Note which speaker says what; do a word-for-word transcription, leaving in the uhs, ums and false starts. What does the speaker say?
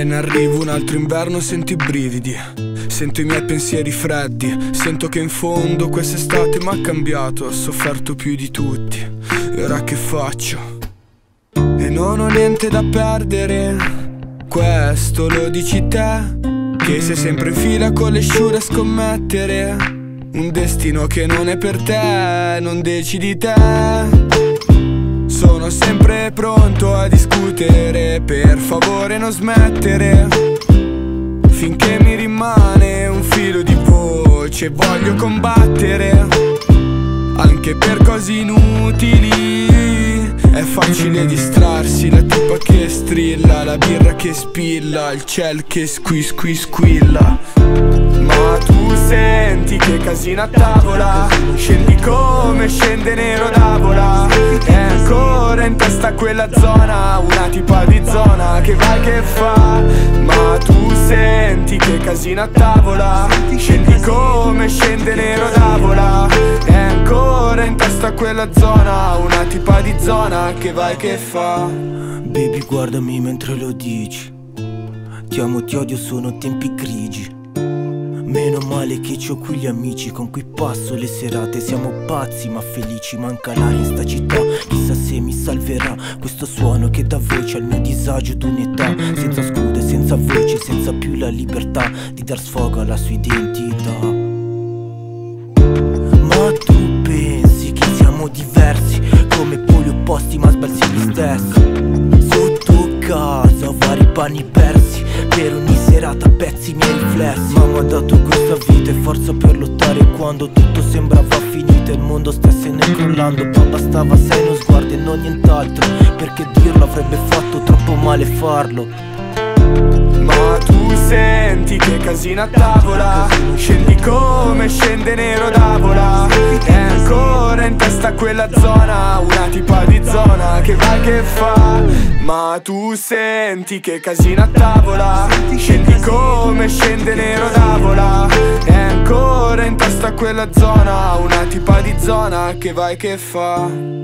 Speaker 1: Appena arriva un altro inverno sento i brividi, sento i miei pensieri freddi, sento che in fondo quest'estate m'ha cambiato, ho sofferto più di tutti, e ora che faccio? E non ho niente da perdere, questo lo dici te, che sei sempre in fila con le sciure a scommettere, un destino che non è per te, non decidi te. Sono sempre pronto a discutere, per favore non smettere, finché mi rimane un filo di voce voglio combattere, anche per cose inutili. È facile distrarsi, la tipa che strilla, la birra che spilla, il ciel che squi squi squilla. Ma tu senti che casino a tavola, scendi come scende Nero d'Avola, è ancora in testa quella zona, una tipa di zona che vai che fa. Ma tu senti che casino a tavola, scendi come scende Nero d'Avola, è ancora in testa quella zona, una tipa di zona che vai che fa.
Speaker 2: Baby guardami mentre lo dici, ti amo, ti odio, sono tempi grigi. Meno male che c'ho qui gli amici con cui passo le serate. Siamo pazzi ma felici, manca l'aria in sta città. Chissà se mi salverà questo suono che dà voce al mio disagio d'un'età. Senza scudo e senza voce, senza più la libertà di dar sfogo alla sua identità. Ma tu pensi che siamo diversi, come poli opposti ma sbalzi gli stessi. Sotto casa vari panni persi, per ogni serata pezzi i miei riflessi. Mamma ha dato questa vita e forza per lottare quando tutto sembrava finito e il mondo stesse ne crollando. Ma bastava sei uno sguardo e non nient'altro, perché dirlo avrebbe fatto troppo male farlo.
Speaker 1: Ma tu senti che casino a tavola, scendi come scende Nero d'Avola, è ancora in testa quella zona, una tipa di zona che vai che fa. Ma tu senti che casino a tavola, scendi come scende Nero d'Avola, è ancora in testa quella zona, una tipa di zona che vai che fa.